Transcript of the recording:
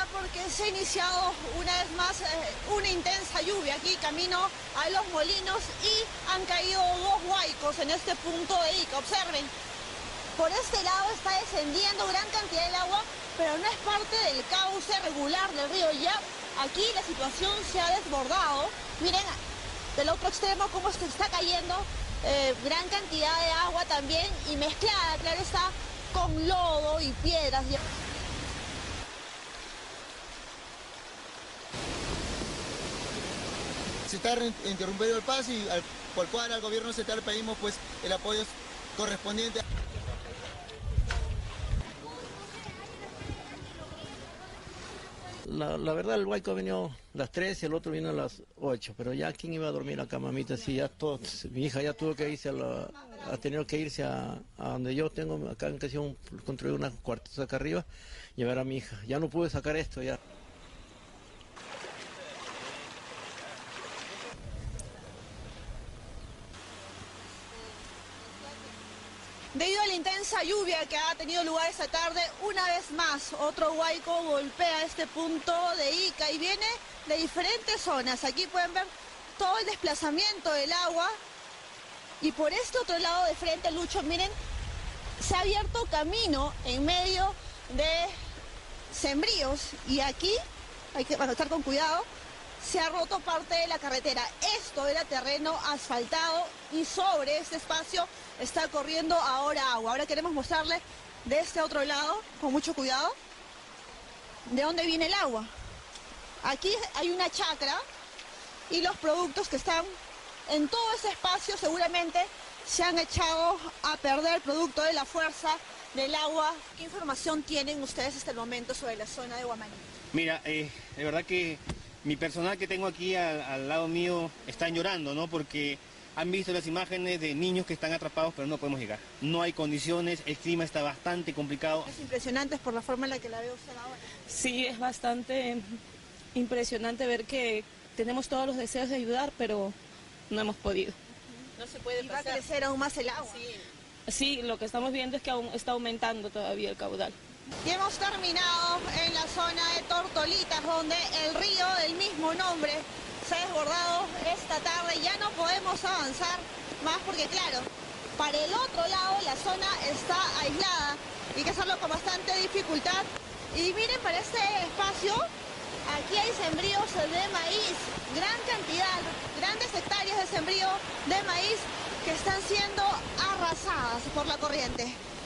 porque se ha iniciado una vez más una intensa lluvia aquí camino a Los Molinos y han caído 2 huaicos en este punto de Ica. Observen, por este lado está descendiendo gran cantidad de agua, pero no es parte del cauce regular del río. Ya aquí la situación se ha desbordado. Miren del otro extremo cómo se está cayendo gran cantidad de agua también y mezclada, claro está, con lodo y piedras. Se está interrumpiendo el paso y por cual al gobierno central pedimos pues el apoyo correspondiente. La verdad, el huaico vino a las 3 y el otro vino a las 8, pero ya quién iba a dormir en la cama, mamita, si ya todo, mi hija ya tuvo que irse ha tenido que irse a donde yo tengo, acá en Casión, construir una cuartita acá arriba, llevar a mi hija. Ya no pude sacar esto ya. Debido a la intensa lluvia que ha tenido lugar esta tarde, una vez más otro huaico golpea este punto de Ica y viene de diferentes zonas. Aquí pueden ver todo el desplazamiento del agua y por este otro lado de frente, Lucho, miren, se ha abierto camino en medio de sembríos y aquí hay que estar con cuidado. Se ha roto parte de la carretera. Esto era terreno asfaltado y sobre este espacio está corriendo ahora agua. Ahora queremos mostrarles de este otro lado, con mucho cuidado, de dónde viene el agua. Aquí hay una chacra y los productos que están en todo ese espacio seguramente se han echado a perder producto de la fuerza del agua. ¿Qué información tienen ustedes hasta el momento sobre la zona de Huamaní? Mira, de verdad que mi personal que tengo aquí al lado mío están llorando, ¿no? Porque han visto las imágenes de niños que están atrapados, pero no podemos llegar. No hay condiciones, el clima está bastante complicado. Es impresionante por la forma en la que la veo usted ahora. Sí, es bastante impresionante ver que tenemos todos los deseos de ayudar, pero no hemos podido. No se puede pasar. Va a crecer aún más el agua. Sí, lo que estamos viendo es que aún está aumentando todavía el caudal. Y hemos terminado en la zona de Tortolitas, donde el río del mismo nombre se ha desbordado esta tarde. Ya no podemos avanzar más porque, claro, para el otro lado la zona está aislada y hay que hacerlo con bastante dificultad. Y miren, para este espacio, aquí hay sembríos de maíz, gran cantidad, grandes hectáreas de sembrío de maíz que están siendo arrasadas por la corriente.